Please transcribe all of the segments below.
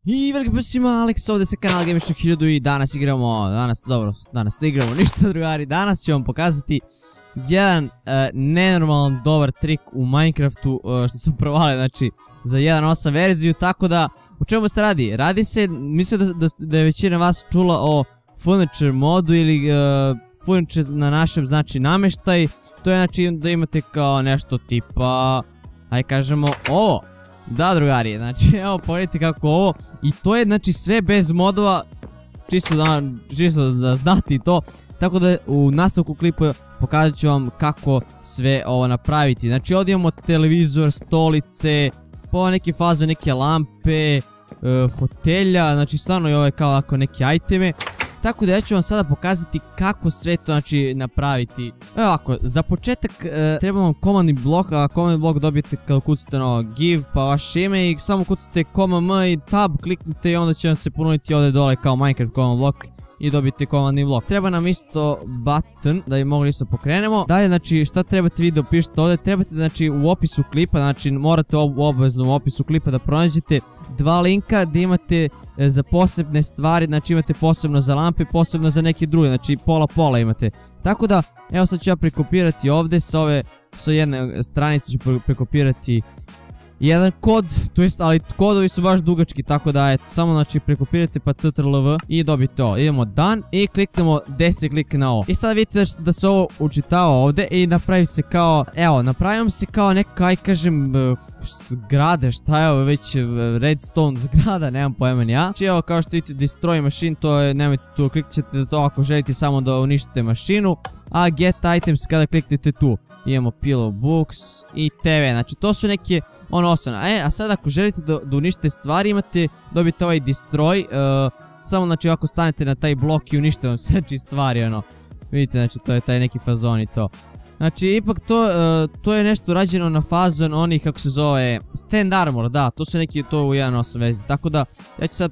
I veliki pozdrav svima, Alex ovdje sa kanala Gamešno 1000 i danas igramo, danas ne igramo ništa drugari, danas ću vam pokazati jedan nenormalan dobar trik u Minecraftu što sam provalio, znači za 1.8 verziju, tako da u čemu se radi? Radi se, mislim da je većina vas čula o furniture modu ili furniture na našem znači namještaj, to je znači da imate kao nešto tipa, ajde kažemo ovo. Da drugari, znači evo pogledajte kako ovo i to je znači sve bez modova, čisto da znate to, tako da u nastavku klipa pokazat ću vam kako sve ovo napraviti. Znači ovdje imamo televizor, stolice, po neke faze, neke lampe, fotelja, znači stvarno je ovo kao neke iteme. Tako da ja ću vam sada pokazati kako sve to znači napraviti. Evo ovako, za početak treba vam komandni blok, a komandni blok dobijete kada kucate na give pa vaše ime i samo kucate comm i tab kliknite i onda će vam se ponuditi ovdje dole kao Minecraft command blok i dobijete komandni blok. Treba nam isto button da bi mogli isto pokrenemo. Dalje znači šta trebate vi da opišete ovdje, trebate znači u opisu klipa, znači morate obavezno u opisu klipa da pronađete dva linka gdje imate za posebne stvari, znači imate posebno za lampe, posebno za neke druge, znači pola imate. Tako da evo sad ću ja prekopirati ovdje sa jedne stranice ću prekopirati jedan kod, to jest, ali kodovi su baš dugački, tako da eto, samo znači prekopirate pa ctrl-v i dobijete ovo. Idemo done i kliknemo gdje se klikne na ovo. I sad vidite da se ovo učitava ovdje i napravi se kao, evo, napravim se kao neka, aj kažem, zgrade, šta je ovo već, redstone zgrada, nemam pojma ni ja. Znači evo kao što vidite destroy machine, to je, nemojte tu, kliknut ćete to ako želite samo da uništite mašinu, a get items kada kliknete tu. Imamo pillow books i TV, znači to su neke osnovne. A sad ako želite da uništite stvari dobijete ovaj destroy, samo znači ako stanete na taj blok i uništite vam sve stvari vidite znači to je taj neki fazon i to. Znači ipak to je nešto rađeno na fazon onih kako se zove stand armor, da to su neki to u 1.8 vezi, tako da ja ću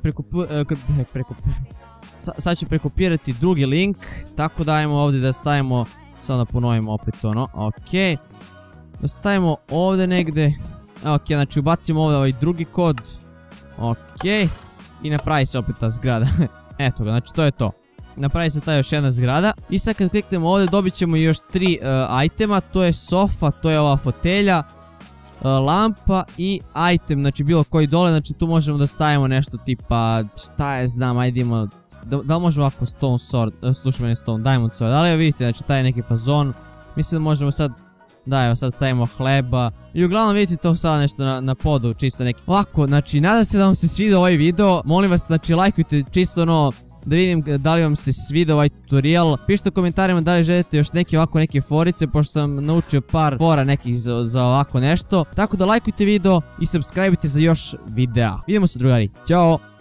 sad ću prekopirati drugi link, tako da ajmo ovdje da stavimo. Samo da ponovimo opet ok. Da stavimo ovdje negdje. Ok, znači ubacimo ovdje ovaj drugi kod. Ok. I napravi se opet ta zgrada. Eto ga, znači to je to. Napravi se ta još jedna zgrada. I sad kad kliknemo ovdje dobit ćemo još 3 itema. To je sofa, to je ova fotelja, lampa i item, znači bilo koji dole, znači tu možemo da stavimo nešto tipa, šta je znam, ajde imamo, da li možemo ovako stone sword, slušaj meni stone, diamond sword, ali evo vidite, znači taj je neki fazon, mislim da možemo sad, da evo sad stavimo hleba i uglavnom vidite to sada nešto na podu, čisto neki, ovako, znači nadam se da vam se svidio ovaj video, molim vas, znači lajkujte čisto da vidim da li vam se svidio ovaj tutorial. Pišite u komentarima da li želite još neke forice, pošto sam naučio par fora nekih za ovako nešto. Tako da lajkujte video i subscribeujte za još videa. Vidimo se drugari, ćao!